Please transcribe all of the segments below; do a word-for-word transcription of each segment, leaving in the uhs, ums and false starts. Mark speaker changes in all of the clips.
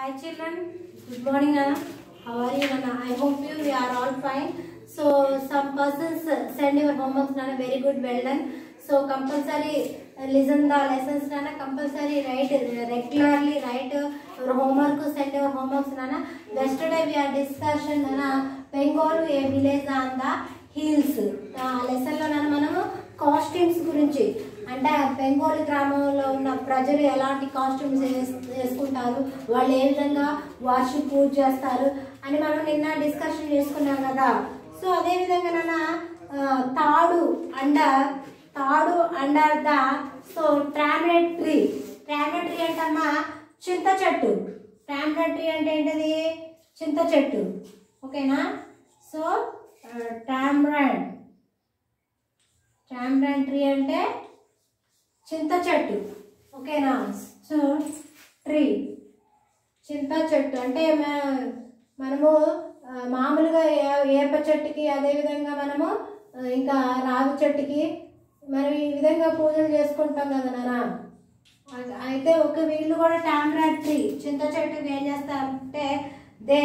Speaker 1: Hi children, good morning Anna. How are you Anna? I hope you we are all fine. So some persons send your homeworks Nana, very good, well done. So compulsory listen the lessons Nana, compulsory write regularly write your homework, send your homeworks Nana. Yesterday we are discussion Nana, Bengal a village on the hills. Lesson lo Nana manamu costumes gurinchi. అంటే బెంగాలీ గ్రామంలో ఉన్న ప్రజలు ఎలాంటి costumes వేసుకుంటారు, వాళ్ళు ఏ విధంగా వార్షిక పూజ చేస్తారు అని మనం నిన్న డిస్కషన్ చేసుకున్నాం కదా. సో అదే విధంగా నాన్న తాడు అండర్ తాడు అండర్ ద సో ట్రామినెట్ ట్రీ. ట్రామినెట్ ట్రీ అంటమ్మా చింత చెట్టు. ట్రామినెట్ ట్రీ అంటే ఏంటిది? చింత చెట్టు. ఓకేనా? సో ట్రామినెట్ ట్రామినెట్ ట్రీ అంటే చింత చెట్టు. ఓకేనా? సో ట్రీ చింత చెట్టు అంటే మనము మామూలుగా ఏప చెట్టుకి, అదేవిధంగా మనము ఇంకా రావి చెట్టుకి మనం ఈ విధంగా పూజలు చేసుకుంటాం కదా నాన్న. అయితే ఒక వీళ్ళు కూడా టామరాట్ ట్రీ చింత చెట్టుకి ఏం చేస్తారంటే they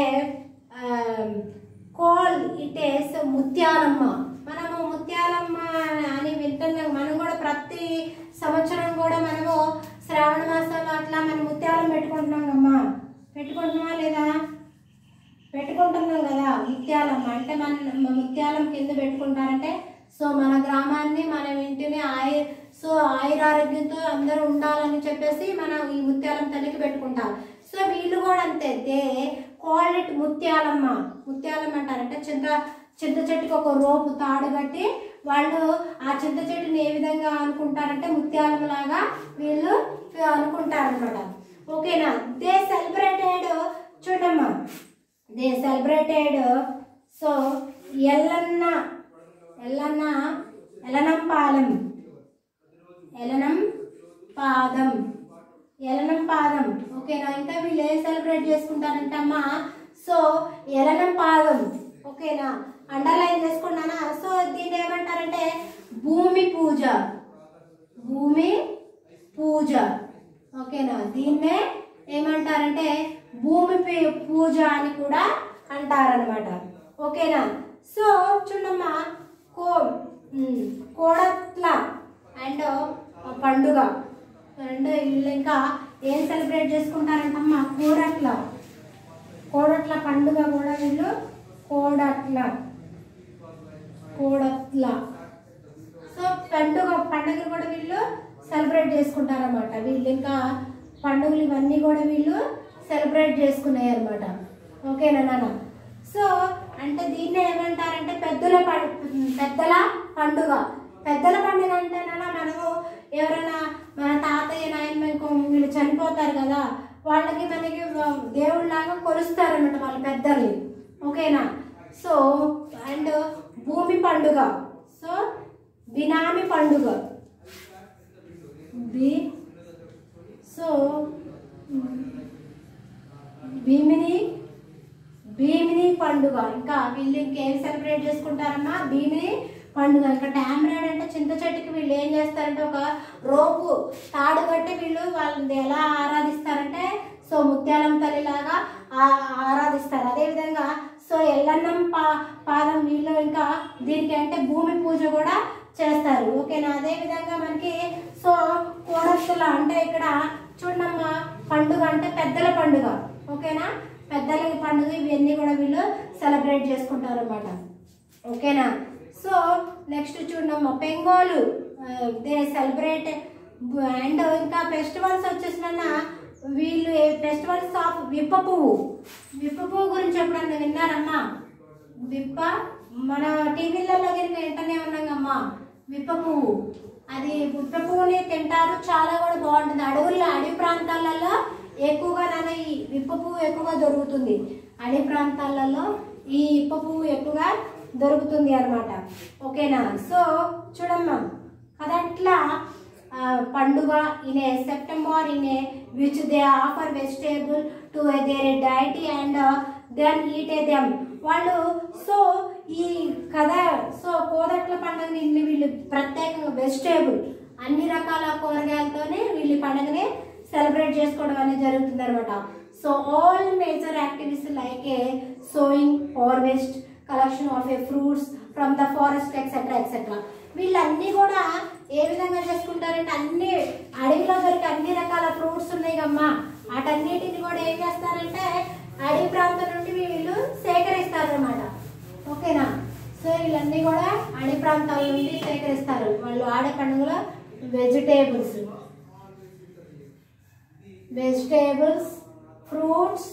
Speaker 1: call it is Muthyalamma. మనము ముత్యాలమ్మ అని వింటున్నాం. మనం కూడా ప్రతి సంవత్సరం కూడా మనము శ్రావణ మాసంలో అట్లా మనం ముత్యాలం పెట్టుకుంటున్నాం అమ్మా. పెట్టుకుంటున్నామా లేదా? పెట్టుకుంటున్నాం కదా. ముత్యాలమ్మ అంటే మన ముత్యాలం కింద పెట్టుకుంటారంటే సో మన గ్రామాన్ని, మన ఇంటిని ఆయ సో ఆయురారోగ్యంతో అందరూ ఉండాలని చెప్పేసి మనం ఈ ముత్యాలం తల్లికి పెట్టుకుంటాం. సో వీళ్ళు కూడా అంతే, they call it Muthyalamma. Muthyalamma అంటారంటే చింత చింత చెట్టుకి ఒక రోపు తాడు కట్టి వాళ్ళు ఆ చింత చెట్టుని ఏ విధంగా అనుకుంటారంటే ముత్యాలం లాగా వీళ్ళు అనుకుంటారు అనమాట. ఓకేనా? దే సెలబ్రేటెడ్ చూడమ్మా, దే సెలబ్రేటెడ్ సో ఎల్లన్న ఎల్లన్న ఎలనం పాదం ఎలనం పాదం ఎలనం పాదం. ఓకేనా? ఇంకా వీళ్ళు ఏ సెలబ్రేట్ చేసుకుంటారంటే అమ్మా సో ఎలనం పాదం. ఓకేనా? అండర్లైన్ చేసుకున్నానా? సో దీన్ని ఏమంటారంటే భూమి పూజ. భూమి పూజ. ఓకేనా? దీన్నే ఏమంటారంటే భూమి పూజ అని కూడా అంటారనమాట. ఓకేనా? సో చూడమ్మా, కో కోడట్ల అండ్ పండుగ అండ్ వీళ్ళు ఇంకా ఏం సెలబ్రేట్ చేసుకుంటారంటమ్మా కోడట్ల. కోడట్ల పండుగ కూడా వీళ్ళు కోడట్ల కోడట్ల సో పండుగ పండుగలు కూడా వీళ్ళు సెలబ్రేట్ చేసుకుంటారన్నమాట. వీళ్ళు ఇంకా పండుగలు ఇవన్నీ కూడా వీళ్ళు సెలబ్రేట్ చేసుకున్నాయి అనమాట. ఓకేనా నాన్న? సో అంటే దీన్ని ఏమంటారంటే పెద్దల పెద్దల పండుగ. పెద్దల పండుగ అంటే నాన్న మనము ఎవరైనా మన తాతయ్య నాయన వీళ్ళు చనిపోతారు కదా, వాళ్ళకి మనకి దేవుళ్ళలాగా కొలుస్తారు అన్నమాట వాళ్ళ పెద్దల్ని. ఓకేనా? సో అండ్ భూమి పండుగ, సో బినామి పండుగ బి సో భీమిని భీమిని పండుగ. ఇంకా వీళ్ళు ఇంకేం సెలబ్రేట్ చేసుకుంటారమ్మా భీమిని పండుగ. ఇంకా టామరాడ్ అంటే చింత చెట్టుకి వీళ్ళు ఏం చేస్తారంటే ఒక రోపు తాడు కట్టి వీళ్ళు వాళ్ళని ఎలా ఆరాధిస్తారంటే సో ముత్యాలం తల్లిలాగా ఆరాధిస్తారు. అదేవిధంగా సో ఎల్లన్నం పా పాదం వీళ్ళు ఇంకా దీనికి అంటే భూమి పూజ కూడా చేస్తారు. ఓకేనా? అదేవిధంగా మనకి సో కోడత్తుల అంటే ఇక్కడ చూడమ్మా పండుగ అంటే పెద్దల పండుగ. ఓకేనా? పెద్దల పండుగ ఇవన్నీ కూడా వీళ్ళు సెలబ్రేట్ చేసుకుంటారు అన్నమాట. ఓకేనా? సో నెక్స్ట్ చూడమ్మా బెంగాలు దే సెలబ్రేట్ అండ్ ఇంకా ఫెస్టివల్స్ వచ్చేసిన వీళ్ళు ఫెస్టివల్స్ ఆఫ్ విప్ప పువ్వు. విప్ప పువ్వు గురించి ఎప్పుడన్నా విన్నారమ్మా? విప్ప మన టీవీలలో కనుక వెంటనే ఉన్నాగమ్మా విప్ప పువ్వు. అది విప్ప పువ్వుని తింటారు, చాలా కూడా బాగుంటుంది. అడవుల్లో అడవి ప్రాంతాలలో ఎక్కువగా నాన్న ఈ విప్ప పువ్వు ఎక్కువగా దొరుకుతుంది. అడవి ప్రాంతాలలో ఈ విప్ప పువ్వు ఎక్కువగా దొరుకుతుంది అనమాట. ఓకేనా? సో చూడమ్మా అదట్లా పండుగ in a September in a which they offer vegetable to their deity and then eat a them. వాళ్ళు సో ఈ కదా సో కోదట్ల పండుగని వీళ్ళు ప్రత్యేకంగా వెజిటేబుల్ అన్ని రకాల కూరగాయలతోనే వీళ్ళు పండుగని సెలబ్రేట్ చేసుకోవడం అనేది జరుగుతుంది అనమాట. So all major activities like a sowing, harvest, collection of a fruits from the forest etcetera etcetera. వీళ్ళన్నీ కూడా ఏ విధంగా చేసుకుంటారంటే అన్ని అడవిలో దొరికి అన్ని రకాల ఫ్రూట్స్ ఉన్నాయి కమ్మా, వాటన్నిటిని కూడా ఏం చేస్తారంటే అడవి ప్రాంతం నుండి వీళ్ళు సేకరిస్తారు అన్నమాట. ఓకేనా? సో వీళ్ళన్నీ కూడా అడవి ప్రాంతాల నుండి సేకరిస్తారు. వాళ్ళు ఆడే పండుగలో vegetables vegetables fruits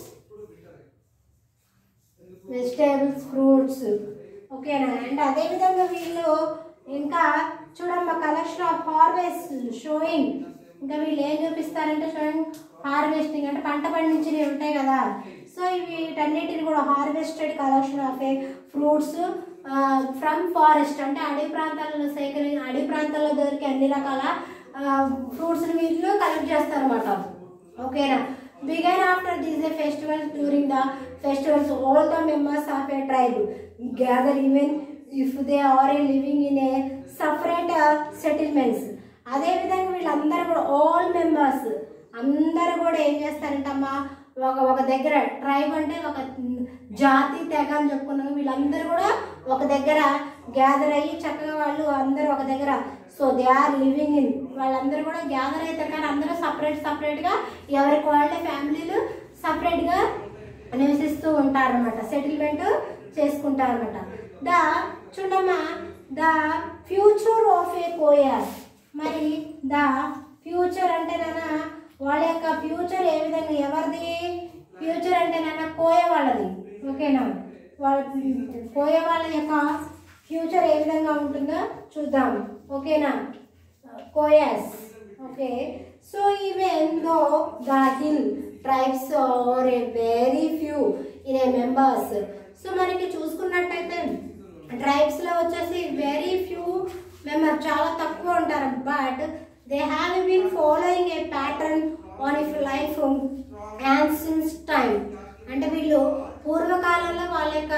Speaker 1: vegetables fruits ఓకేనా. అండ్ అదేవిధంగా వీళ్ళు ఇంకా చూడమ్మా కలెక్షన్ ఆఫ్ హార్వెస్ట్ షోయింగ్, ఇంకా వీళ్ళు ఏం చూపిస్తారంటే షోయింగ్ హార్వెస్టింగ్ అంటే పంట పండించినవి ఉంటాయి కదా. సో వీటన్నిటిని కూడా harvested collection of a fruits from forest అంటే అడవి ప్రాంతాలలో సేకరి అడవి ప్రాంతాల్లో దొరికే అన్ని రకాల ఫ్రూట్స్ని వీళ్ళు కలెక్ట్ చేస్తారు అన్నమాట. ఓకేనా. Began after this a festival during the festivals all the members of a tribe gather even if they are a living in a separate settlements. అదేవిధంగా వీళ్ళందరూ కూడా ఆల్ మెంబర్స్ అందరూ కూడా ఏం చేస్తారంటమ్మా ఒక ఒక దగ్గర ట్రైబ్ అంటే ఒక జాతి తెగ అని చెప్పుకున్నాము. వీళ్ళందరూ కూడా ఒక దగ్గర గ్యాదర్ అయ్యి చక్కగా వాళ్ళు అందరూ ఒక దగ్గర so they are living in వాళ్ళందరూ కూడా గ్యాదర్ అవుతారు కానీ అందరూ సపరేట్ సపరేట్గా ఎవరికి వాళ్ళే ఫ్యామిలీలు సపరేట్గా నివసిస్తూ ఉంటారు అనమాట, సెటిల్మెంట్ చేసుకుంటారు అనమాట. ద చూడమ్మా the future of a Koya, మరి ద ఫ్యూచర్ అంటే నాన్న వాళ్ళ యొక్క ఫ్యూచర్ ఏ విధంగా ఎవరిది ఫ్యూచర్ అంటే నాన్న కోయ వాళ్ళది. ఓకేనా. వాళ్ళ కోయ వాళ్ళ యొక్క ఫ్యూచర్ ఏ విధంగా ఉంటుందో చూద్దాం. ఓకేనా. Koyas. Okay. So even though the hill tribes are a very few in a members. So మనకి చూసుకున్నట్టయితే ట్రైబ్స్లో వచ్చేసి వెరీ ఫ్యూ మెంబర్ చాలా తక్కువ ఉంటారు. But they have been following a pattern on if life ancients time. అంటే వీళ్ళు పూర్వకాలంలో వాళ్ళ యొక్క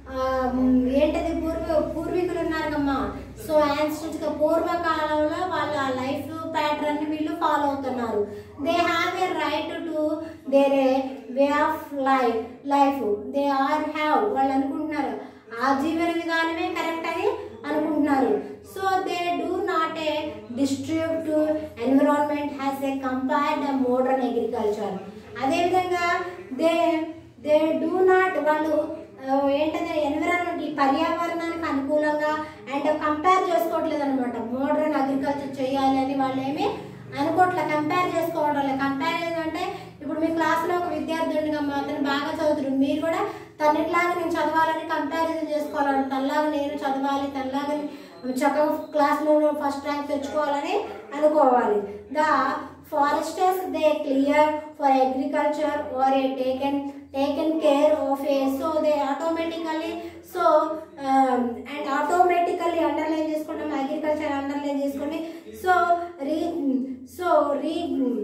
Speaker 1: ఏంటది పూర్వ పూర్వీకులు ఉన్నారు కమ్మా. సో యాన్సిస్గా పూర్వకాలంలో వాళ్ళ లైఫ్ ప్యాటర్న్ వీళ్ళు ఫాలో అవుతున్నారు. They have a right to their a way of life life they are have వాళ్ళు అనుకుంటున్నారు ఆ జీవన విధానమే కరెక్ట్ అని అనుకుంటున్నారు. So they do not a destructive environment has a compared modern agriculture. అదేవిధంగా దే దే డూ నాట్ వాళ్ళు ఏంటంటే ఎన్విరాన్మెంట్ ఈ పర్యావరణానికి అనుకూలంగా అండ్ కంపేర్ చేసుకోవట్లేదు అనమాట. మోడర్న్ అగ్రికల్చర్ చేయాలి అని వాళ్ళు ఏమి అనుకోవట్లే, కంపేర్ చేసుకోవడం లేదు. కంపేర్ అంటే ఇప్పుడు మీ క్లాస్లో ఒక విద్యార్థి ఉండగా అతను బాగా చదువుతుంది, మీరు కూడా తనలాగా నేను చదవాలని కంపారిజన్ చేసుకోవాలని, తనలాగా నేను చదవాలి, తనలాగా చక్కగా క్లాస్లో ఫస్ట్ ర్యాంక్ తెచ్చుకోవాలని అనుకోవాలి. The foresters they clear for agriculture are a taken taken care of a so they automatically so and automatically underline చేసుకుంటాం అగ్రికల్చర్ అండర్లైన్ చేసుకొని సో రీ సో రీ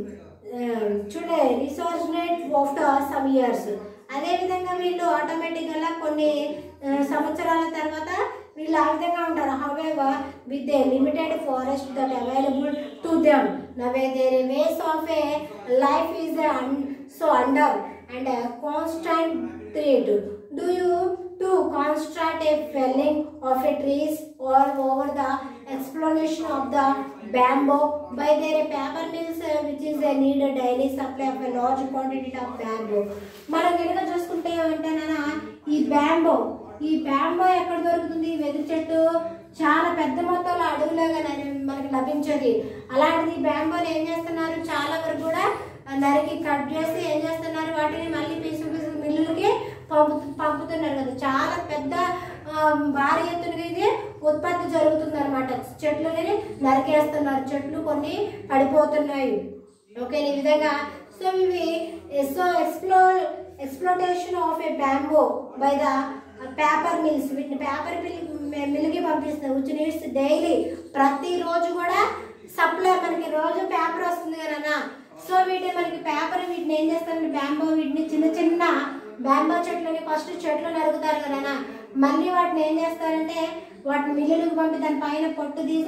Speaker 1: చూడే రిసోర్స్నేట్ ఆఫ్టర్ సమ్ ఇయర్స్. అదేవిధంగా వీళ్ళు ఆటోమేటిక్గా కొన్ని సంవత్సరాల తర్వాత వీళ్ళు ఆ విధంగా ఉంటారు. However with a limited forest that available to them నవే their ways of a life is so under and constant threat. Do you to construct a felling of a trees or over the exploitation of the bamboo by their paper mills uh, which is a need a daily supply of a large quantity of bamboo. మనం కనుక చూసుకుంటే ఏమంటేనా ఈ bamboo ఈ bamboo ఎక్కడ దొరుకుతుంది? వెదురు చెట్టు చాలా పెద్ద మొత్తంలో అడవులాగా మనకి లభించేది. అలాంటిది బ్యాంబోని ఏం చేస్తున్నారు చాలా వరకు కూడా నరికి కట్ చేసి ఏం చేస్తున్నారు వాటిని మళ్ళీ పీసు పీసు మిల్లులకి పంపు పంపుతున్నారు కదా. చాలా పెద్ద భారీ ఎత్తున ఇది ఉత్పత్తి జరుగుతుంది అనమాట. చెట్లని నరికేస్తున్నారు, చెట్లు కొన్ని పడిపోతున్నాయి. ఓకే ఈ విధంగా సో ఇవి సో ఎక్స్ప్లో exploitation of a bamboo by the paper mills వీటిని పేపర్ మిల్ మిల్కి పంపిస్తారు. విచ్ నీడ్స్ డైలీ ప్రతిరోజు కూడా సప్లై మనకి రోజు పేపర్ వస్తుంది కదా. సో వీటిని మనకి పేపర్ వీటిని ఏం చేస్తారంటే బ్యాంబో వీటిని చిన్న చిన్న బ్యాంబో చెట్లని ఫస్ట్ చెట్లు నరుగుతారు కదా, మళ్ళీ వాటిని ఏం చేస్తారంటే వాటిని మిల్లులకు పంపి దాని పైన పొట్టు తీసి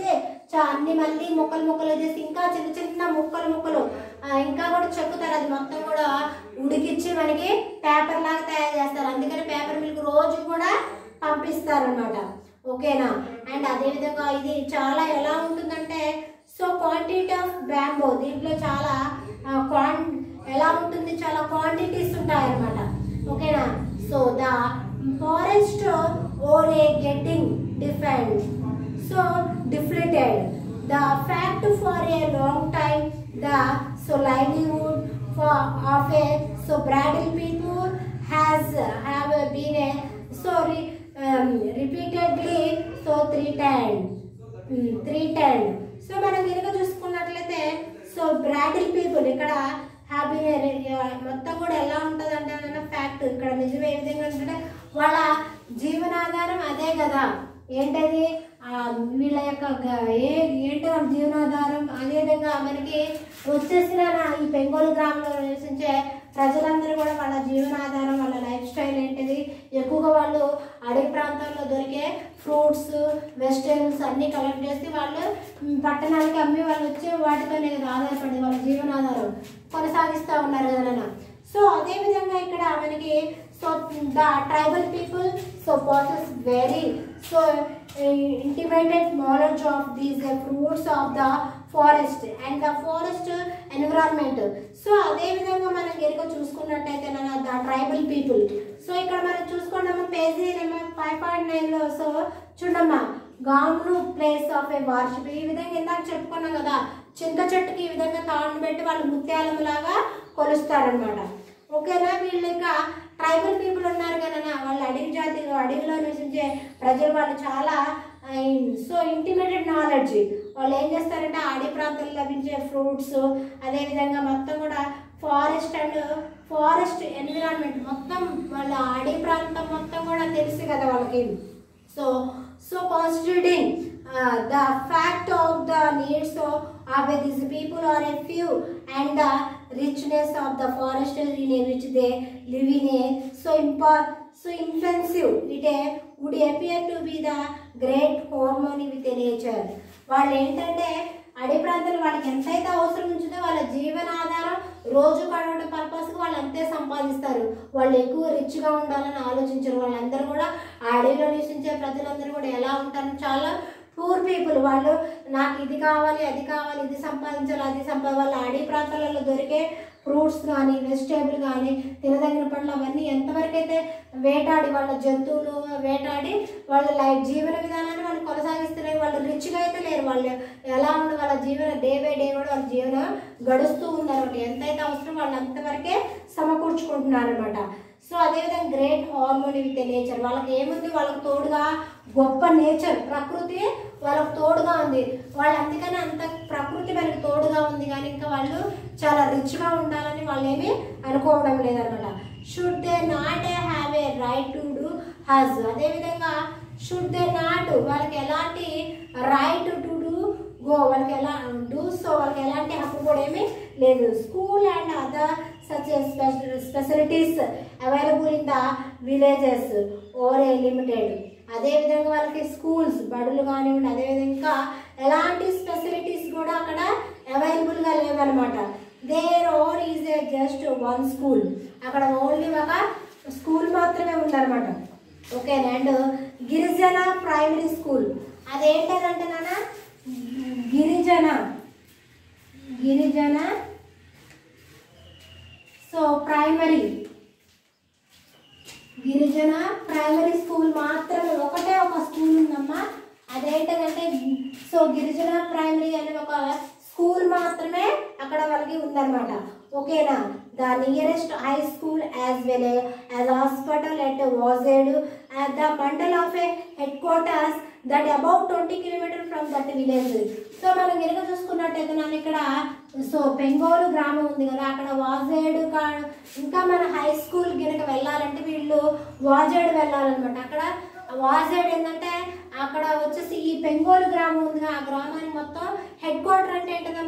Speaker 1: చా అన్ని మళ్ళీ ముక్కలు ముక్కలు చేసి ఇంకా చిన్న చిన్న ముక్కలు ముక్కలు ఇంకా కూడా చెక్కుతారు. అది మొత్తం కూడా ఉడికిచ్చి మనకి పేపర్ లాగా తయారు చేస్తారు. అందుకని పేపర్ మిల్క్ రోజు కూడా పంపిస్తారు అనమాట. ఓకేనా. అండ్ అదేవిధంగా ఇది చాలా ఎలా ఉంటుందంటే సో క్వాంటిటీ ఆఫ్ బ్యాంబో, దీంట్లో చాలా క్వాన్ ఎలా ఉంటుంది, చాలా క్వాంటిటీస్ ఉంటాయి అనమాట. ఓకేనా. So the forest are a getting defend so deflated the fact for a long time the so livelihood for of a so bridal people has have been a so re, um, repeatedly so three ten um, three ten so మనం కనుక చూసుకున్నట్లయితే so tribal people ఇక్కడ have been మొత్తం కూడా ఎలా ఉంటుంది అంటే అన్న ఫ్యాక్ట్ ఇక్కడ నిజం ఏ విధంగా అంటే వాళ్ళ జీవనాధారం అదే కదా. ఏంటది వీళ్ళ యొక్క ఏ ఏంటో వాళ్ళ జీవనాధారం. అదేవిధంగా మనకి వచ్చేసిన ఈ పెంగోలు గ్రామంలో నివసించే ప్రజలందరూ కూడా వాళ్ళ జీవనాధారం, వాళ్ళ లైఫ్ స్టైల్ ఏంటిది, ఎక్కువగా వాళ్ళు అడవి ప్రాంతాల్లో దొరికే ఫ్రూట్స్ వెజిటేబుల్స్ అన్నీ కలెక్ట్ చేసి వాళ్ళు పట్టణానికి అమ్మి వాళ్ళు వచ్చే వాటితోనే కదా ఆధారపడి వాళ్ళ జీవనాధారం కొనసాగిస్తూ ఉన్నారు కదా. సో అదేవిధంగా ఇక్కడ మనకి so the tribal people so possess very so uh, intimated knowledge of these uh, fruits of the forest and the forest environment. So అదే విధంగా మనం కనుక చూసుకున్నట్టయితే ద ట్రైబల్ పీపుల్ సో ఇక్కడ మనం చూసుకున్నాము page number five point nine లో. So చూడమ్మా గామ్ను ప్లేస్ ఆఫ్ ఏ వార్షిప్, ఈ విధంగా ఇందాక చెప్పుకున్నాం కదా చింత చెట్టుకి ఈ విధంగా తాడును పెట్టి వాళ్ళు ముత్యాలం లాగా కొలుస్తారనమాట. ఓకేనా. వీళ్ళు ఇంకా ట్రైబల్ పీపుల్ ఉన్నారు కదా వాళ్ళు అడవి జాతి అడవిలో నివసించే ప్రజలు, వాళ్ళు చాలా సో ఇంటిమేటెడ్ నాలెడ్జ్. వాళ్ళు ఏం చేస్తారంటే అడవి ప్రాంతాల్లో లభించే ఫ్రూట్స్ అదేవిధంగా మొత్తం కూడా ఫారెస్ట్ అండ్ ఫారెస్ట్ ఎన్విరాన్మెంట్ మొత్తం వాళ్ళ అడవి ప్రాంతం మొత్తం కూడా తెలుసు కదా వాళ్ళకి. So so constituting the fact of the needs of, of these people are a few and the richness of the forest in which they live in a so impar so offensive it a, would appear to be the great harmony with the nature. వాళ్ళు ఏంటంటే అడవి ప్రాంతాలు వాళ్ళకి ఎంతైతే అవసరం ఉంటుందో వాళ్ళ జీవనాధారం రోజు గడవడం పర్పస్కి వాళ్ళు అంతే సంపాదిస్తారు. వాళ్ళు ఎక్కువ రిచ్గా ఉండాలని ఆలోచించరు. వాళ్ళందరూ కూడా ఆ అడవిలో నివసించే ప్రజలందరూ కూడా ఎలా ఉంటారు, చాలా పూర్ పీపుల్. వాళ్ళు నాకు ఇది కావాలి అది కావాలి ఇది సంపాదించాలి అది సంపా వాళ్ళ అడవి ప్రాంతాలలో దొరికే ఫ్రూట్స్ కానీ వెజిటేబుల్ కానీ తినదగిన పండ్లు అవన్నీ ఎంతవరకు అయితే వేటాడి వాళ్ళ జంతువులు వేటాడి వాళ్ళ లైఫ్ జీవన విధానాన్ని వాళ్ళు కొనసాగిస్తున్నారు. వాళ్ళు రిచ్గా అయితే లేరు. వాళ్ళు ఎలా ఉంది వాళ్ళ జీవన డే బై డే కూడా వాళ్ళ జీవనం గడుస్తూ ఉన్నారు. ఎంతైతే అవసరం వాళ్ళు అంతవరకే సమకూర్చుకుంటున్నారు అనమాట. సో అదేవిధంగా గ్రేట్ హార్మోనీ విత్ నేచర్, వాళ్ళకి ఏముంది వాళ్ళకి తోడుగా గొప్ప నేచర్ ప్రకృతి వాళ్ళకి తోడుగా ఉంది. వాళ్ళు అందుకని అంత ప్రకృతి వాళ్ళకి తోడుగా ఉంది కానీ ఇంకా వాళ్ళు చాలా రిచ్గా ఉండాలని వాళ్ళు ఏమీ అనుకోవడం లేదనమాట. Should they not have a right to do హజ్, అదేవిధంగా షుడ్ దే నాట్ వాళ్ళకి ఎలాంటి రైట్ టు డూ గో వాళ్ళకి ఎలా డూ సో వాళ్ళకి ఎలాంటి హక్కు కూడా ఏమీ లేదు. School and other such specialities available in the villages or a limited, అదేవిధంగా వాళ్ళకి స్కూల్స్ బడులు కానివ్వండి అదేవిధంగా ఎలాంటి స్పెషలిటీస్ కూడా అక్కడ అవైలబుల్గా లేవన్నమాట. There or is a just one school, అక్కడ ఓన్లీ ఒక స్కూల్ మాత్రమే ఉందన్నమాట. ఓకే. అండ్ గిరిజన ప్రైమరీ స్కూల్ అదేంటంటే నాన్న గిరిజన గిరిజన సో ప్రైమరీ గిరిజన ప్రైమరీ స్కూల్ మాత్రమే ఒకటే ఒక స్కూల్ ఉందమ్మా. అదేంటంటే సో గిరిజన ప్రైమరీ అనే ఒక స్కూల్ మాత్రమే అక్కడ వాళ్ళకి ఉందన్నమాట. ఓకేనా. The nearest high school as well as hospital at Vajed at the mandal of a headquarters that about twenty kilometers from that village. So మనం కనుక చూసుకున్నట్టయితే నన్ను ఇక్కడ సో పెంగోలు గ్రామం ఉంది కదా అక్కడ వాజేడు కా ఇంకా మన హై స్కూల్ కనుక వెళ్ళాలంటే వీళ్ళు వాజేడు వెళ్ళాలన్నమాట. అక్కడ వాజేడు ఏంటంటే అక్కడ వచ్చేసి ఈ పెంగోలు గ్రామం ఉంది ఆ గ్రామానికి మొత్తం హెడ్ క్వార్టర్ అంటే ఏంటదమ్మా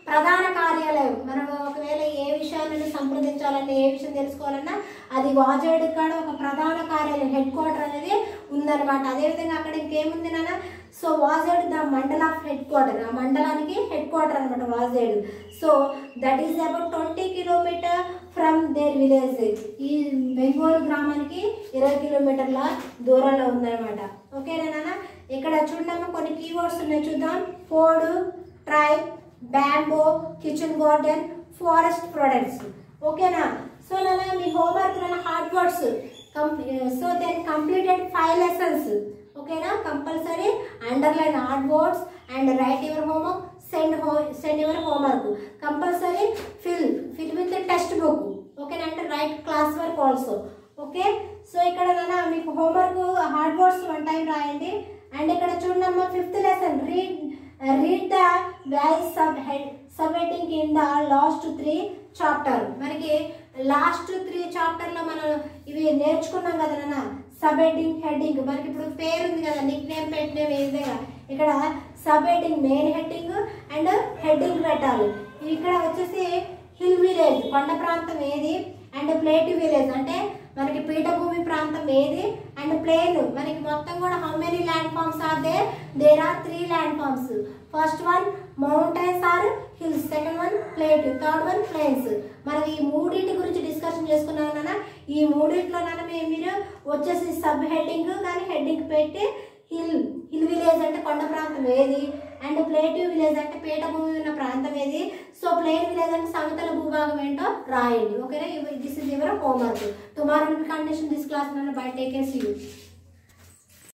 Speaker 1: ప్రధాన కార్యాలయం. మనం ఒకవేళ ఏ విషయాన్ని సంప్రదించాలన్నా ఏ విషయం తెలుసుకోవాలన్నా అది వాజేడు కాడ ఒక ప్రధాన కార్యాలయం హెడ్ క్వార్టర్ అనేది ఉందన్నమాట. అదేవిధంగా అక్కడ ఇంకేముంది నాన్న, so Vajedu the mandal of headquarter, ఆ మండలానికి హెడ్ క్వార్టర్ అనమాట Vajedu. So that is about twenty kilometer from there village. ఈ బెంగోలు గ్రామానికి ఇరవై కిలోమీటర్ల దూరంలో ఉందన్నమాట. ఓకేనా నాన్న. ఇక్కడ చూడమ్మా కొన్ని కీవర్డ్స్ ఉన్నాయి, చూద్దాం. Food, tribe, bamboo, kitchen garden, forest products. ఓకేనా. సో నాన్న మీ హోంవర్క్ నాన్న hard words so then completed five lessons. ఓకేనా. Compulsory underline hard words and write your homework, send హో send your homework. Compulsory fill fill with textbook. ఓకేనా. అంటే write class work also. Okay. So ఇక్కడ నాన్న మీకు homework hard words one time రాయండి. And ఇక్కడ చూడమ్మా fifth lesson read read the voice sub head sub heading in the last three chapter. మనకి last three చాప్టర్లో మనం ఇవి నేర్చుకున్నాం కదా నాన్న. Sub heading, heading. మనకి ఇప్పుడు పేరు ఉంది కదా, నిక్ నేమ్ పెట్టిన విధంగా ఇక్కడ sub heading, main heading and heading పెట్టాలి. ఇక్కడ వచ్చేసి హిల్ విలేజ్ కొండ ప్రాంతం ఏది, అండ్ ప్లేటివ్ విలేజ్ అంటే మనకి పీఠభూమి ప్రాంతం ఏది, అండ్ ప్లేన్ మనకి మొత్తం కూడా how many landforms are there there are three landforms. First one mountains or hills, second one plate, third one plains. మనం ఈ మూడింటి గురించి డిస్కషన్ చేసుకున్నాం నాన్న. ఈ మూడింటిలో నాన్న మీరు వచ్చేసి సబ్ హెడ్డింగ్ కానీ హెడ్డింగ్ పెట్టి హిల్ హిల్ విలేజ్ అంటే కొండ ప్రాంతం ఏది, అండ్ ప్లేటివ్ విలేజ్ అంటే పీఠభూమి ఉన్న ప్రాంతం ఏది, సో ప్లేన్ విలేజ్ అంటే సమతల భూభాగం ఏంటో రాయండి. ఓకేనా. This is your homework. Tomorrow will continue this class. Bye take care. See you.